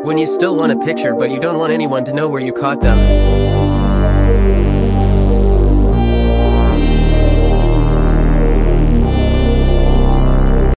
When you still want a picture but you don't want anyone to know where you caught them.